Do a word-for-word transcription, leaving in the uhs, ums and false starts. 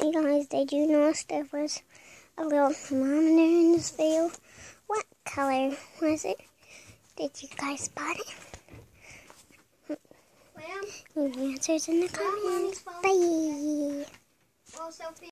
Hey guys, did you notice there was a little thermometer in this video? What color was it? Did you guys spot it? Well, Leave the answers in the comments. Bye!